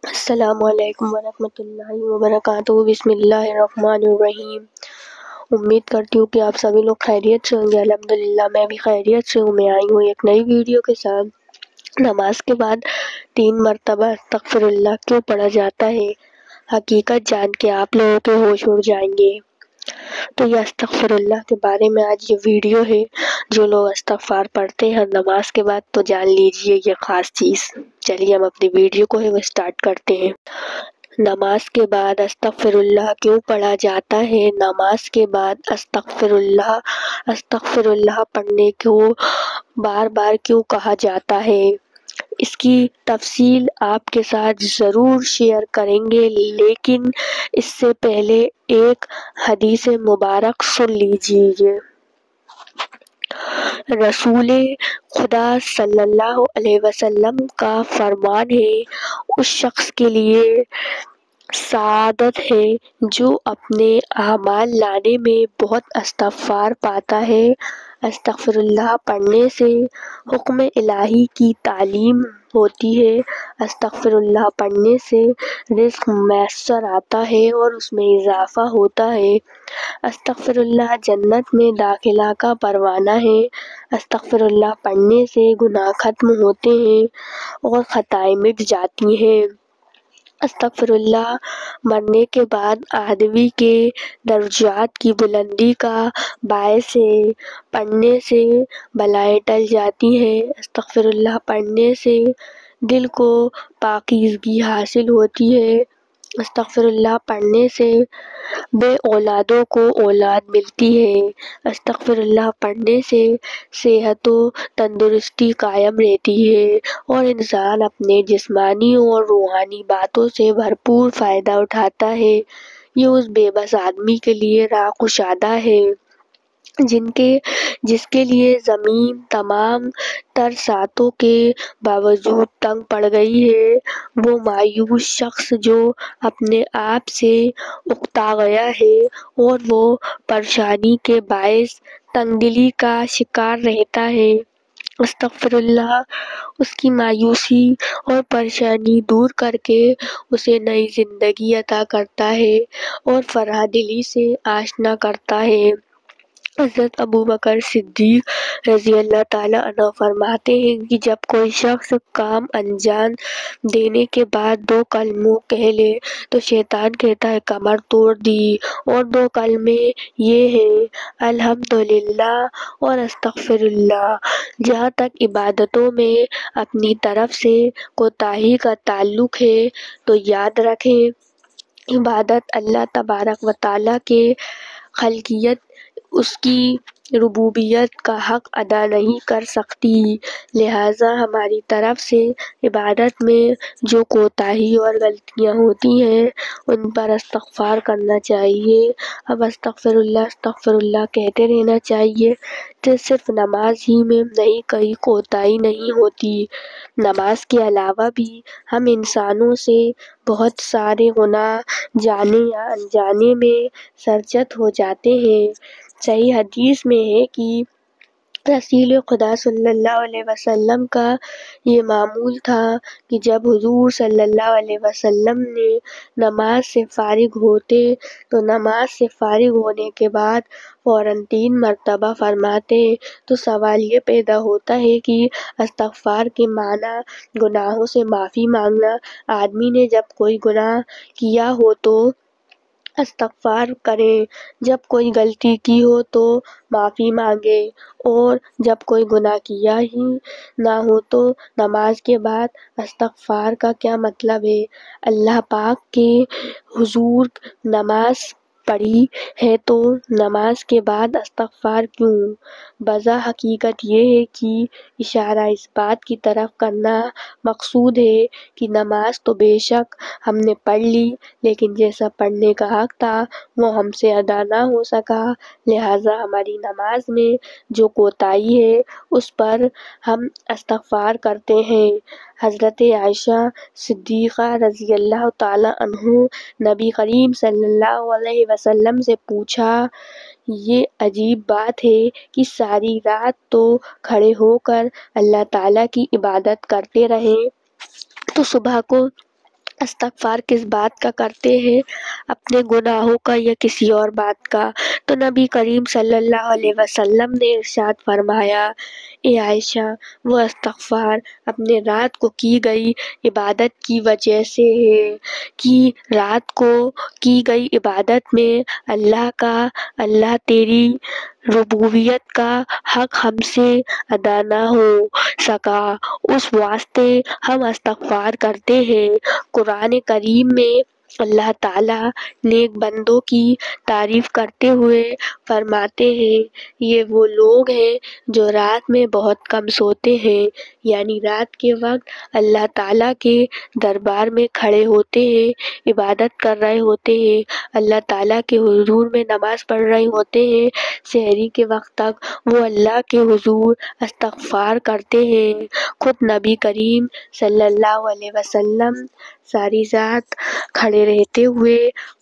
السلام علیکم ورحمۃ اللہ وبرکاتہ۔ بسم اللہ الرحمن الرحیم۔ امید کرتی ہوں کہ آپ سبھی لوگ خیریت سے ہوں گے۔ الحمدللہ میں بھی خیریت سے ہوں۔ میں آئی ہوں ایک نئی ویڈیو کے ساتھ۔ نماز کے بعد 3 مرتبہ استغفر اللہ کیوں پڑھا جاتا ہے، حقیقت جان کے آپ لوگوں کے ہوش اڑ جائیں گے۔ تو یہ استغفر اللہ کے بارے میں آج یہ ویڈیو ہے۔ جو لوگ استغفار پڑھتے ہیں نماز کے بعد تو جان لیجئے یہ خاص چیز۔ چلیے ہم اپنی ویڈیو کو ہے وہ اسٹارٹ کرتے ہیں۔ نماز کے بعد استغفر اللہ کیوں پڑھا جاتا ہے؟ نماز کے بعد استغفر اللہ پڑھنے کو بار بار کیوں کہا جاتا ہے، اس کی تفصیل آپ کے ساتھ ضرور شیئر کریں گے، لیکن اس سے پہلے ایک حدیث مبارک سن لیجیے۔ رسول خدا صلی اللہ علیہ وسلم کا فرمان ہے، اس شخص کے لیے سعادت ہے جو اپنے اعمال لانے میں بہت استغفار پاتا ہے۔ استغفر اللہ پڑھنے سے حکم الہی کی تعلیم ہوتی ہے۔ استغفر اللہ پڑھنے سے رزق میسر آتا ہے اور اس میں اضافہ ہوتا ہے۔ استغفر اللہ جنت میں داخلہ کا پروانہ ہے۔ استغفر اللہ پڑھنے سے گناہ ختم ہوتے ہیں اور خطائیں مٹ جاتی ہیں۔ استغفر اللہ مرنے کے بعد آدمی کے درجات کی بلندی کا باعث ہے۔ پڑھنے سے بلائیں ٹل جاتی ہیں۔ استغفر اللہ پڑھنے سے دل کو پاکیزگی حاصل ہوتی ہے۔ استغفر اللہ پڑھنے سے بے اولادوں کو اولاد ملتی ہے۔ استغفر اللہ پڑھنے سے صحت و تندرستی قائم رہتی ہے اور انسان اپنے جسمانی اور روحانی باتوں سے بھرپور فائدہ اٹھاتا ہے۔ یہ اس بے بس آدمی کے لیے راہ کشادہ ہے جس کے لیے زمین تمام تر ساتوں کے باوجود تنگ پڑ گئی ہے۔ وہ مایوس شخص جو اپنے آپ سے اکتا گیا ہے اور وہ پریشانی کے باعث تنگ دلی کا شکار رہتا ہے۔ استغفر اللہ اس کی مایوسی اور پریشانی دور کر کے اسے نئی زندگی عطا کرتا ہے اور فرح دلی سے آشنا کرتا ہے۔ حضرت ابوبکر صدیق رضی اللہ تعالیٰ عنہ فرماتے ہیں کہ جب کوئی شخص کام انجام دینے کے بعد 2 کلموں کہہ لے تو شیطان کہتا ہے کمر توڑ دی، اور 2 کلمے یہ ہیں الحمدللہ اور استغفر اللہ۔ جہاں تک عبادتوں میں اپنی طرف سے کوتاہی کا تعلق ہے تو یاد رکھیں عبادت اللہ تبارک و تعالیٰ کے خالقیت، اس کی ربوبیت کا حق ادا نہیں کر سکتی، لہٰذا ہماری طرف سے عبادت میں جو کوتاہی اور غلطیاں ہوتی ہیں ان پر استغفار کرنا چاہیے۔ اب استغفر اللہ کہتے رہنا چاہیے۔ تو صرف نماز ہی میں نہیں، کہیں کوتاہی نہیں ہوتی، نماز کے علاوہ بھی ہم انسانوں سے بہت سارے گناہ جانے یا انجانے میں سرزد ہو جاتے ہیں۔ صحیح حدیث میں ہے کہ رسول خدا صلی اللہ علیہ وسلم کا یہ معمول تھا کہ جب حضور صلی اللہ علیہ وسلم نے نماز سے فارغ ہوتے تو نماز سے فارغ ہونے کے بعد فوراً 3 مرتبہ فرماتے۔ تو سوال یہ پیدا ہوتا ہے کہ استغفار کے معنی گناہوں سے معافی مانگنا۔ آدمی نے جب کوئی گناہ کیا ہو تو استغفار کرے، جب کوئی غلطی کی ہو تو معافی مانگے، اور جب کوئی گناہ کیا ہی نہ ہو تو نماز کے بعد استغفار کا کیا مطلب ہے؟ اللہ پاک کے حضور نماز پڑھی ہے تو نماز کے بعد استغفار کیوں؟ بجا حقیقت یہ ہے کہ اشارہ اس بات کی طرف کرنا مقصود ہے کہ نماز تو بے شک ہم نے پڑھ لی، لیکن جیسا پڑھنے کا حق تھا وہ ہم سے ادا نہ ہو سکا، لہٰذا ہماری نماز میں جو کوتاہی ہے اس پر ہم استغفار کرتے ہیں۔ حضرت عائشہ صدیقہ رضی اللہ تعالیٰ عنہ نبی کریم صلی اللہ علیہ وسلم سے پوچھا، یہ عجیب بات ہے کہ ساری رات تو کھڑے ہو کر اللہ تعالیٰ کی عبادت کرتے رہیں تو صبح کو استغفار کس بات کا کرتے ہیں، اپنے گناہوں کا یا کسی اور بات کا؟ تو نبی کریم صلی اللہ علیہ وسلم نے ارشاد فرمایا، اے عائشہ، وہ استغفار اپنے رات کو کی گئی عبادت کی وجہ سے ہے کہ رات کو کی گئی عبادت میں اللہ تیری ربوبیت کا حق ہم سے ادا نہ ہو سکا، اس واسطے ہم استغفار کرتے ہیں۔ قرآن کریم میں اللہ تعالیٰ نیک بندوں کی تعریف کرتے ہوئے فرماتے ہیں، یہ وہ لوگ ہیں جو رات میں بہت کم سوتے ہیں، یعنی رات کے وقت اللہ تعالیٰ کے دربار میں کھڑے ہوتے ہیں، عبادت کر رہے ہوتے ہیں، اللہ تعالیٰ کے حضور میں نماز پڑھ رہے ہوتے ہیں، سحری کے وقت تک وہ اللہ کے حضور استغفار کرتے ہیں۔ خود نبی کریم صلی اللہ علیہ وسلم ساری رات کھڑے رہتے ہوئے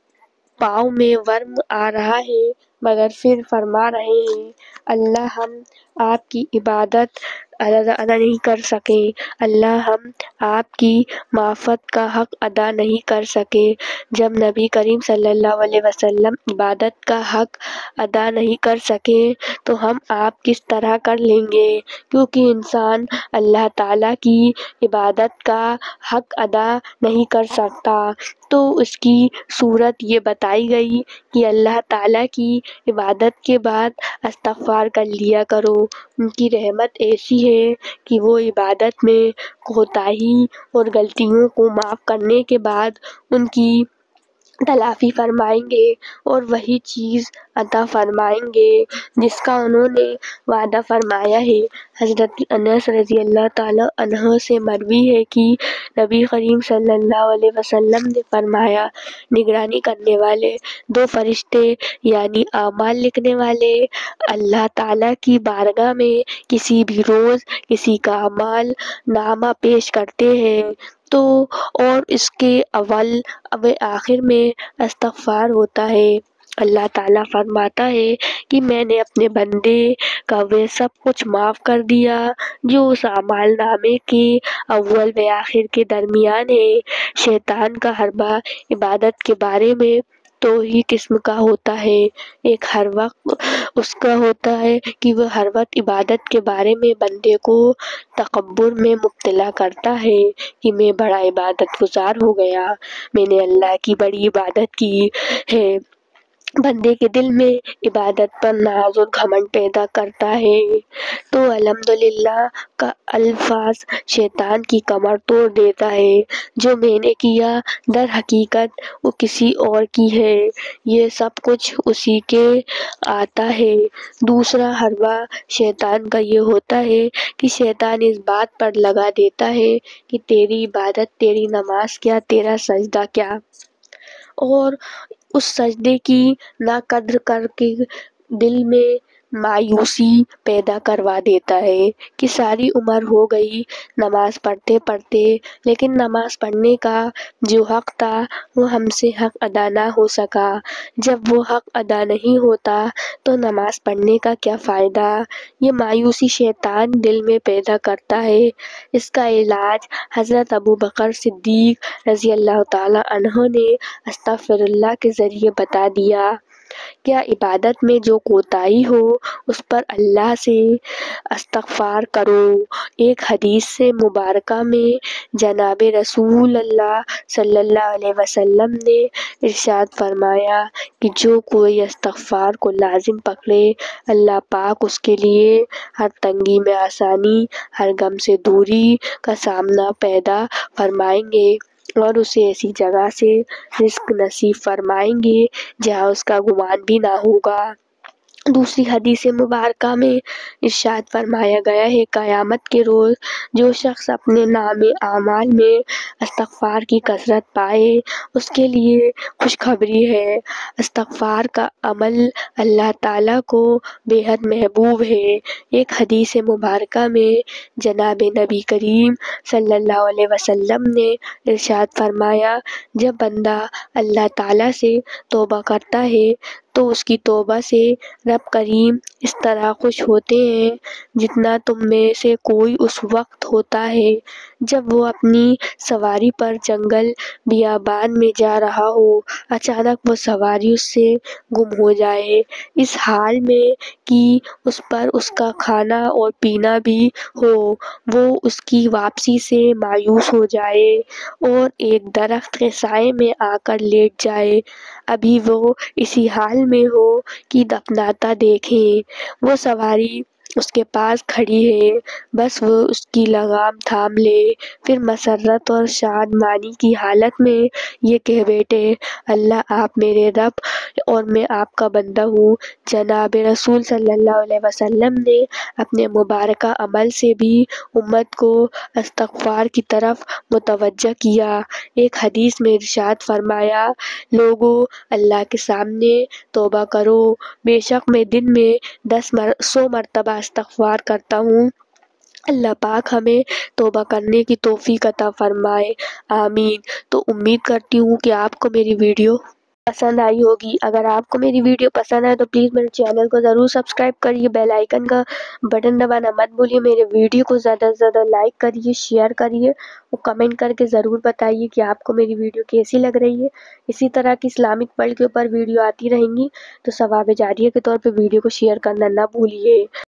پاؤں میں ورم آ رہا ہے مگر پھر فرما رہے ہیں، اللہ ہم آپ کی عبادت ادا نہیں کر سکے، اللہ ہم آپ کی معرفت کا حق ادا نہیں کر سکے۔ جب نبی کریم صلی اللہ علیہ وسلم عبادت کا حق ادا نہیں کر سکے تو ہم آپ کس طرح کر لیں گے، کیونکہ انسان اللہ تعالیٰ کی عبادت کا حق ادا نہیں کر سکتا۔ تو اس کی صورت یہ بتائی گئی کہ اللہ تعالیٰ کی عبادت کے بعد استغفار کر لیا کرو۔ ان کی رحمت ایسی ہے کہ وہ عبادت میں کوتاہی اور غلطیوں کو معاف کرنے کے بعد ان کی تلافی فرمائیں گے اور وہی چیز عطا فرمائیں گے جس کا انہوں نے وعدہ فرمایا ہے۔ حضرت انس رضی اللہ تعالیٰ عنہ سے مروی ہے کہ نبی کریم صلی اللہ علیہ وسلم نے فرمایا، نگرانی کرنے والے دو فرشتے یعنی اعمال لکھنے والے اللہ تعالیٰ کی بارگاہ میں کسی بھی روز کسی کا اعمال نامہ پیش کرتے ہیں تو اور اس کے اول آخر میں استغفار ہوتا ہے۔ اللہ تعالیٰ فرماتا ہے کہ میں نے اپنے بندے کا وہ سب کچھ معاف کر دیا جو اس اعمال نامے کے اول و آخر کے درمیان ہے۔ شیطان کا حربہ عبادت کے بارے میں دو ہی قسم کا ہوتا ہے، ایک ہر وقت اس کا ہوتا ہے کہ وہ ہر وقت عبادت کے بارے میں بندے کو تکبر میں مبتلا کرتا ہے کہ میں بڑا عبادت گزار ہو گیا، میں نے اللہ کی بڑی عبادت کی ہے۔ بندے کے دل میں عبادت پر ناز اور گھمنڈ پیدا کرتا ہے تو الحمدللہ کا الفاظ شیطان کی کمر توڑ دیتا ہے، جو میں نے کیا در حقیقت وہ کسی اور کی ہے، یہ سب کچھ اسی کے آتا ہے۔ دوسرا حربہ شیطان کا یہ ہوتا ہے کہ شیطان اس بات پر لگا دیتا ہے کہ تیری عبادت، تیری نماز کیا، تیرا سجدہ کیا، اور اس سجدے کی ناقدر کر کے دل میں مایوسی پیدا کروا دیتا ہے کہ ساری عمر ہو گئی نماز پڑھتے پڑھتے، لیکن نماز پڑھنے کا جو حق تھا وہ ہم سے حق ادا نہ ہو سکا۔ جب وہ حق ادا نہیں ہوتا تو نماز پڑھنے کا کیا فائدہ؟ یہ مایوسی شیطان دل میں پیدا کرتا ہے۔ اس کا علاج حضرت ابوبکر صدیق رضی اللہ تعالیٰ عنہ نے استغفر اللہ کے ذریعے بتا دیا۔ کیا عبادت میں جو کوتاہی ہو اس پر اللہ سے استغفار کرو۔ ایک حدیث سے مبارکہ میں جناب رسول اللہ صلی اللہ علیہ وسلم نے ارشاد فرمایا کہ جو کوئی استغفار کو لازم پکڑے، اللہ پاک اس کے لیے ہر تنگی میں آسانی، ہر غم سے دوری کا سامنا پیدا فرمائیں گے اور اسے ایسی جگہ سے رزق نصیب فرمائیں گے جہاں اس کا گمان بھی نہ ہوگا۔ دوسری حدیث مبارکہ میں ارشاد فرمایا گیا ہے، قیامت کے روز جو شخص اپنے نامے اعمال میں استغفار کی کثرت پائے اس کے لیے خوشخبری ہے، استغفار کا عمل اللہ تعالیٰ کو بے حد محبوب ہے۔ ایک حدیث مبارکہ میں جناب نبی کریم صلی اللہ علیہ وسلم نے ارشاد فرمایا، جب بندہ اللہ تعالیٰ سے توبہ کرتا ہے تو اس کی توبہ سے رب کریم اس طرح خوش ہوتے ہیں جتنا تم میں سے کوئی اس وقت ہوتا ہے جب وہ اپنی سواری پر جنگل بیابان میں جا رہا ہو، اچانک وہ سواری اس سے گم ہو جائے، اس حال میں کہ اس پر اس کا کھانا اور پینا بھی ہو۔ وہ اس کی واپسی سے مایوس ہو جائے اور ایک درخت کے سائے میں آ کر لیٹ جائے، ابھی وہ اسی حال میں ہو کہ دفناتا دیکھے۔ وہ سواری اس کے پاس کھڑی ہے، بس وہ اس کی لگام تھام لے، پھر مسرت اور شادمانی کی حالت میں یہ کہہ بیٹھے، اللہ آپ میرے رب اور میں آپ کا بندہ ہوں۔ جناب رسول صلی اللہ علیہ وسلم نے اپنے مبارکہ عمل سے بھی امت کو استغفار کی طرف متوجہ کیا۔ ایک حدیث میں ارشاد فرمایا، لوگو اللہ کے سامنے توبہ کرو، بے شک میں دن میں 100 مرتبہ استغفار کرتا ہوں۔ اللہ پاک ہمیں توبہ کرنے کی توفیق عطا فرمائے، آمین۔ تو امید کرتی ہوں کہ آپ کو میری ویڈیو پسند آئی ہوگی۔ اگر آپ کو میری ویڈیو پسند آئے تو پلیز میرے چینل کو ضرور سبسکرائب کریے، بیل آئیکن کا بٹن دبانا مت بھولیے، میرے ویڈیو کو زیادہ سے زیادہ لائک کریے، شیئر کریے اور کمنٹ کر کے ضرور بتائیے کہ آپ کو میری ویڈیو کیسی لگ رہی ہے۔ اسی طرح کی اسلامک ورلڈ کے اوپر ویڈیو آتی رہیں گی تو ثواب جاریہ کے طور پہ ویڈیو کو شیئر کرنا نہ بھولیے۔